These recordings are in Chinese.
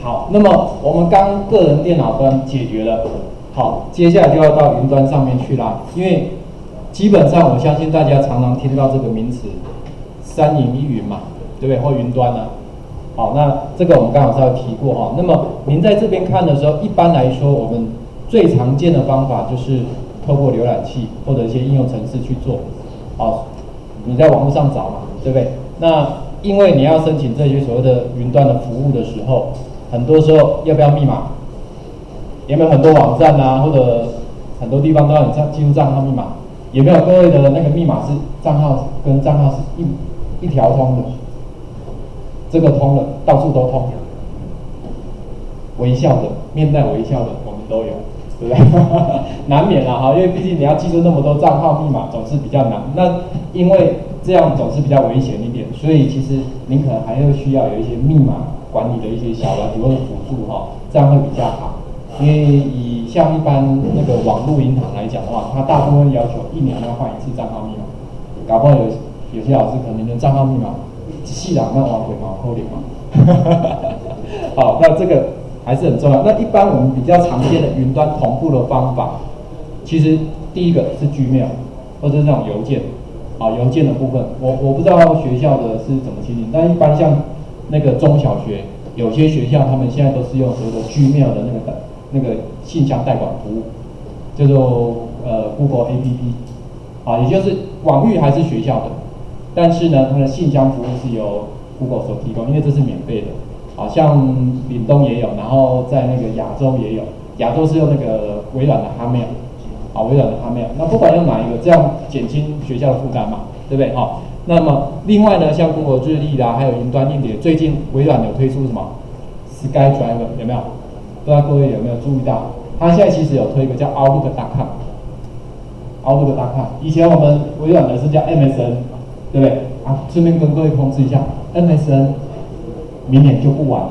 好，那么我们刚个人电脑端解决了，好，接下来就要到云端上面去啦。因为基本上我相信大家常常听到这个名词，3影1云嘛，对不对？或云端啊。好，那这个我们刚好稍微提过哈。那么您在这边看的时候，一般来说我们最常见的方法就是透过浏览器或者一些应用程式去做。好，你在网络上找嘛，对不对？那因为你要申请这些所谓的云端的服务的时候，很多时候要不要密码？有没有很多网站啊，或者很多地方都要你记录账号密码？有没有各位的那个密码是账号跟账号是一条通的？这个通了，到处都通。微笑的，面带微笑的，我们都有，对不对？难免啦哈，因为毕竟你要记住那么多账号密码，总是比较难。那因为这样总是比较危险一点，所以其实您可能还会需要有一些密码管理的一些小软体或者辅助哈，这样会比较好。因为以像一般那个网络银行来讲的话，它大部分要求1年要换一次账号密码，搞不好有些老师可能连账号密码细朗那往回毛扣脸嘛。好，那这个还是很重要。那一般我们比较常见的云端同步的方法，其实第一个是 Gmail 或者是那种邮件。好，邮件的部分，我不知道学校的是怎么情形，但一般像那个中小学，有些学校他们现在都是用所谓的 Gmail 的那个信箱代管服务，叫做Google APP， 啊，也就是网域还是学校的，但是呢，它的信箱服务是由 Google 所提供，因为这是免费的。好像岭东也有，然后在那个亚洲也有，亚洲是用那个微软的 Hotmail。好，微软的 Hotmail， 那不管用哪一个，这样减轻学校的负担嘛，对不对？好，那么另外呢，像 Google 日历啦，还有云端硬碟，最近微软有推出什么 SkyDrive， 有没有？不知道各位有没有注意到？它现在其实有推一个叫 Outlook.com， 以前我们微软的是叫 MSN， 对不对？啊，顺便跟各位通知一下 ，MSN 明年就不玩了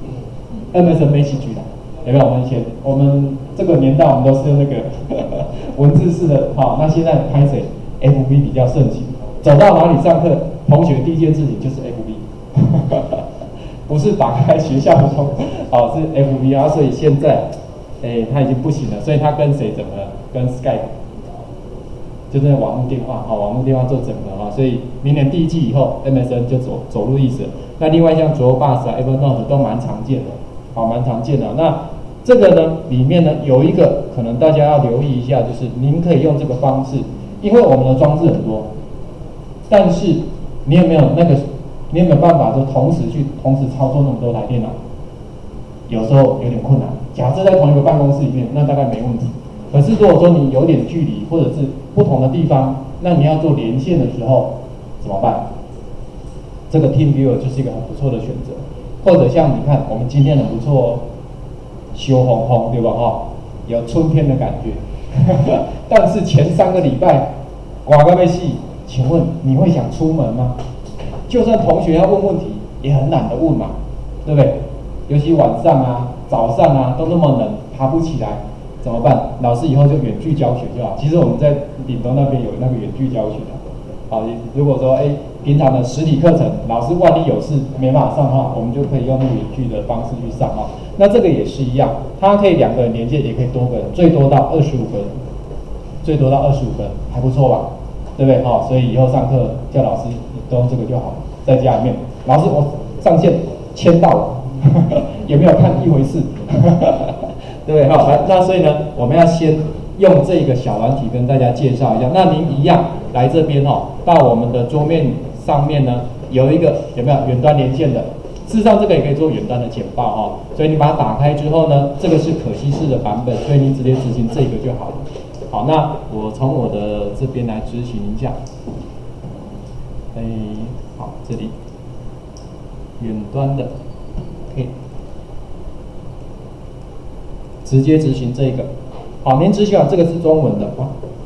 ，MSN 没起局了。有没有？我们这个年代，我们都是用那个文字式的，好，那现在拍谁 ？FB 比较盛行，走到哪里上课，同学第一件事情就是 FB， 不是打开学校的通，好，是 FB 啊，所以现在，他已经不行了，所以他跟谁整合？跟 Skype， 就是网络电话，好，网络电话做整合啊，所以明年第1季以后 ，MSN 就走入历史了。那另外像 Dropbox 啊、Evernote 都蛮常见的，好，蛮常见的。那这个呢，里面呢有一个可能大家要留意一下，就是您可以用这个方式，因为我们的装置很多，但是你有没有办法就同时操作那么多台电脑？有时候有点困难。假设在同一个办公室里面，那大概没问题。可是如果说你有点距离，或者是不同的地方，那你要做连线的时候怎么办？这个 TeamViewer 就是一个很不错的选择。或者像你看，我们今天很不错哦。秋烘烘，对吧？哈，有春天的感觉。但是前3个礼拜，刮个被戏，请问你会想出门吗？就算同学要问问题，也很懒得问嘛，对不对？尤其晚上啊、早上啊都那么冷，爬不起来，怎么办？老师以后就远距教学就好。其实我们在岭东那边有那个远距教学的。好，如果说平常的实体课程，老师万一有事没办法上的话，我们就可以用那个远距的方式去上哈。那这个也是一样，它可以2个人连接，也可以多个人，最多到25个人，还不错吧？对不对？好，所以以后上课叫老师都用这个就好了，在家里面，老师我上线签到了，有没有看一回事？对不对？好，那所以呢，我们要先用这个小软体跟大家介绍一下。那您一样来这边到我们的桌面上面呢，有一个有没有远端连线的？事实上，这个也可以做远端的简报所以你把它打开之后呢，这个是可惜式的版本，所以你直接执行这个就好了。好，那我从我的这边来执行一下。好，这里远端的 ，OK， 直接执行这个。好，您执行完这个是中文的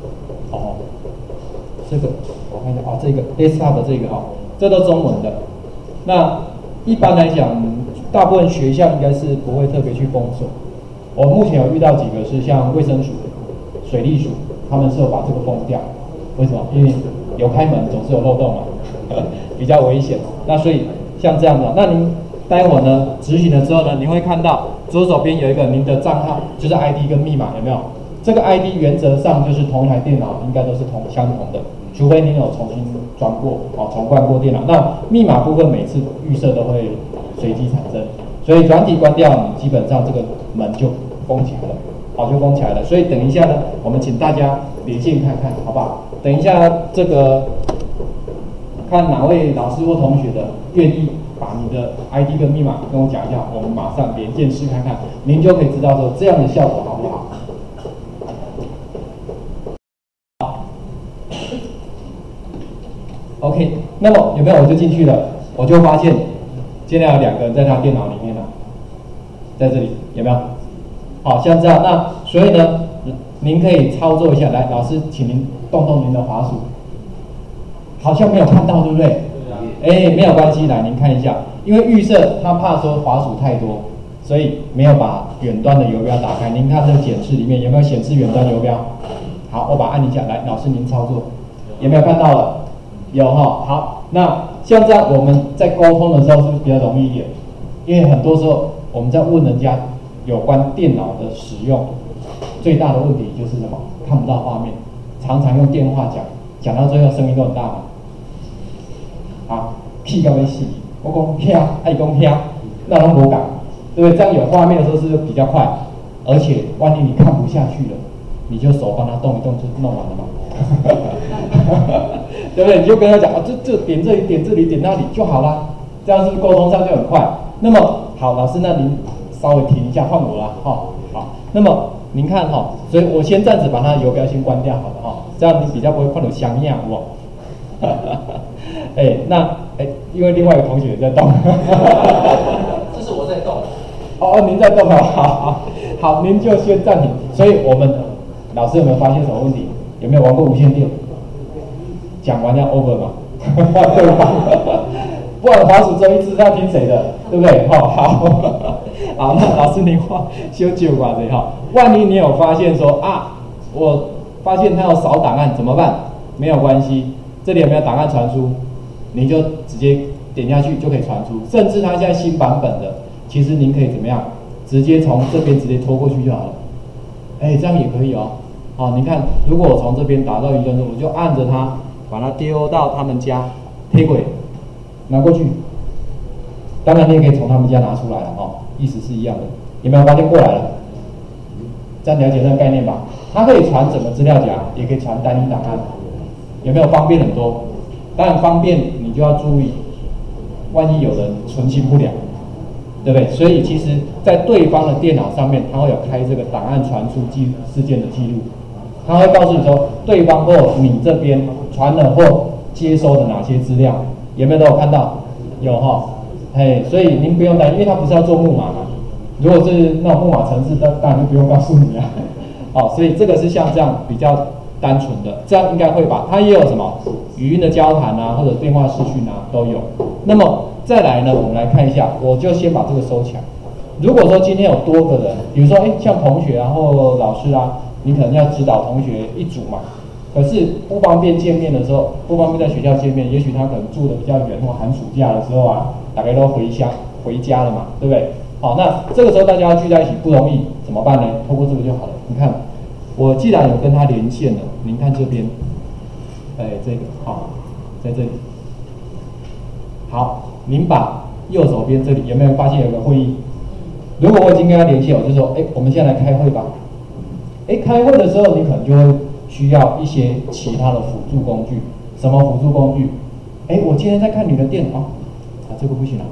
这个我看一下这个 desktop 的这个这都中文的。那一般来讲，大部分学校应该是不会特别去封锁。我目前有遇到几个是像卫生署、水利署，他们是有把这个封掉。为什么？因为有开门总是有漏洞嘛，比较危险。那所以像这样的，那您待会呢执行了之后呢，你会看到左手边有一个您的账号，就是 ID 跟密码，有没有？这个 ID 原则上就是同一台电脑应该都是相同的，除非您有重新装过重灌过电脑。那密码部分每次预设都会随机产生，所以软体关掉，你基本上这个门就封起来了，就封起来了。所以等一下呢，我们请大家连线看看，好不好？等一下这个看哪位老师或同学的愿意把你的 ID 跟密码跟我讲一下，我们马上连线试看看，您就可以知道说这样的效果好不好。OK， 那么有没有我就进去了，我就发现现在有2个人在他电脑里面了，在这里有没有？好像这样，那所以呢，您可以操作一下，来，老师，请您动动您的滑鼠，好像没有看到，对不对？没有关系，来，您看一下，因为预设他怕说滑鼠太多，所以没有把远端的游标打开。您看这个检视里面有没有显示远端游标？好，我把它按一下，来，老师您操作，有没有看到了？有哈，好，那像这样我们在沟通的时候是不是比较容易一点？因为很多时候我们在问人家有关电脑的使用，最大的问题就是什么？看不到画面，常常用电话讲到最后声音都很大嘛。气到要死，我讲听，爱讲听，那拢无讲，对不对？这样有画面的时候是不是比较快？而且万一你看不下去了，你就手帮他动一动就弄完了嘛。对不对？你就跟他讲这点这里点这里点那里就好啦，这样是不是沟通上就很快？那么好，老师，那您稍微停一下，换我啦，好。那么您看所以我先暂时把它的游标先关掉，好了这样你比较不会看到像样，好不好？因为另外一个同学也在动， 这是我在动。 您在动好，您就先暂停。所以我们老师有没有发现什么问题？有没有玩过无线电？讲完要 over 嘛，换对方，不然滑鼠只有一只，要听谁的，对不对？好，那老师您修旧挂这万一你有发现说我发现他要扫档案怎么办？没有关系，这里有没有档案传输？你就直接点下去就可以传输，甚至它现在新版本的，其实您可以怎么样？直接从这边直接拖过去就好了。这样也可以您看，如果我从这边打到云端中，我就按着它。把它丢到他们家，铁轨拿过去。当然你也可以从他们家拿出来了意思是一样的。有没有发现过来了？这样了解那个概念吧？它可以传整个资料夹，也可以传单一档案，有没有方便很多？当然方便，你就要注意，万一有人存心不良，对不对？所以其实，在对方的电脑上面，它会有开这个档案传输事件的记录。他会告诉你说，对方或你这边传了或接收的哪些资料，有没有都有看到？有所以您不用担心，因为他不是要做木马嘛。如果是那种木马程式，当然就不用告诉你了。所以这个是像这样比较单纯的，这样应该会吧？它也有什么语音的交谈或者电话视讯都有。那么再来呢，我们来看一下，我就先把这个收起来。如果说今天有多个人，比如说像同学或老师你可能要指导同学一组嘛，可是不方便见面的时候，不方便在学校见面，也许他可能住的比较远，或寒暑假的时候大家都回家了嘛，对不对？那这个时候大家要聚在一起不容易，怎么办呢？透过这个就好了。你看，我既然有跟他连线了，您看这边，这个在这里，好，您把右手边这里有没有发现有个会议？如果我已经跟他连线，我就说，我们现在来开会吧。开会的时候，你可能就会需要一些其他的辅助工具。什么辅助工具？我今天在看你的电脑，这个不行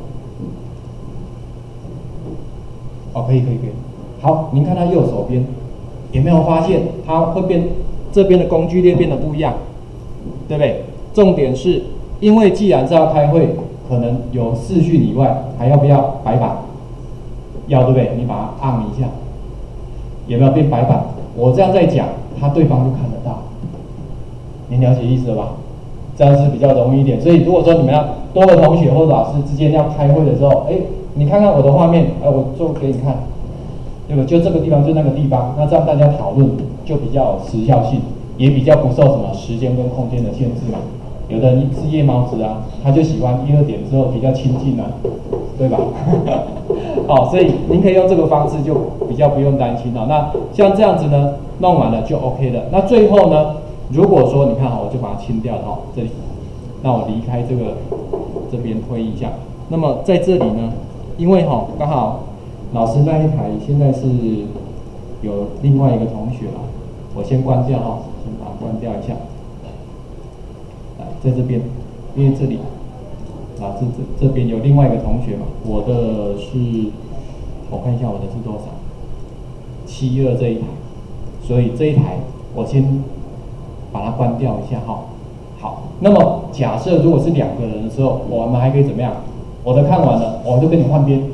可以。好，您看它右手边，有没有发现它会变？这边的工具列变得不一样，对不对？重点是，因为既然是要开会，可能有视讯以外，还要不要白板？要，对不对？你把它按一下。有没有变白板？我这样在讲，对方就看得到。您了解意思了吧？这样是比较容易一点。所以如果说你们要多个同学或者老师之间要开会的时候，你看看我的画面，我做给你看，对吧？就这个地方，就那个地方，那这样大家讨论就比较有时效性，也比较不受什么时间跟空间的限制嘛。 有的人是夜猫子啊，他就喜欢1、2点之后比较清静啊，对吧？好，所以您可以用这个方式就比较不用担心哦。那像这样子呢，弄完了就 OK 了。那最后呢，如果说你看好，我就把它清掉了哈，这里，那我离开这边推一下。那么在这里呢，因为刚好老师那一台现在是有另外一个同学啦，我先关掉哈，先把它关掉一下。在这边，因为这里啊，这边有另外一个同学嘛，我的是，我看一下我的是多少，72这一台，所以这一台我先把它关掉一下哈。好，那么假设如果是2个人的时候，我们还可以怎么样？我的看完了，我就跟你换边，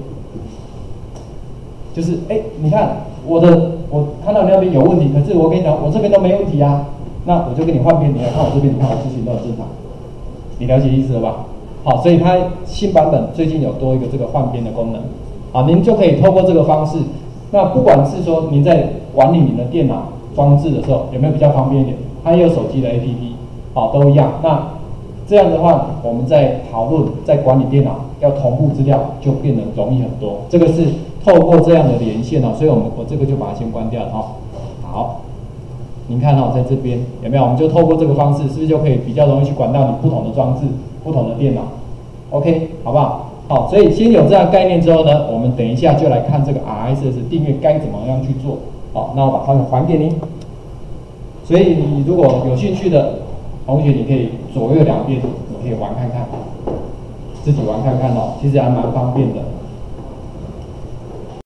就是你看我看到你那边有问题，可是我跟你讲，我这边都没问题啊，那我就跟你换边，你来看我这边，你看我事情都很正常。你了解意思了吧？好，所以它新版本最近有多一个这个换边的功能，好，您就可以透过这个方式。那不管是说您在管理你的电脑装置的时候，有没有比较方便一点？它也有手机的 APP， 好，都一样。那这样的话，我们在讨论在管理电脑要同步资料，就变得容易很多。这个是透过这样的连线哦，所以我这个就把它先关掉了哈。好。您看在这边有没有？我们就透过这个方式，是不是就可以比较容易去管到你不同的装置、不同的电脑 ？OK， 好不好？好，所以先有这样概念之后呢，我们等一下就来看这个 RSS 订阅该怎么样去做。好，那我把画面还给您。所以你如果有兴趣的同学，你可以左右2边，你可以玩看看，自己玩看看哦，其实还蛮方便的。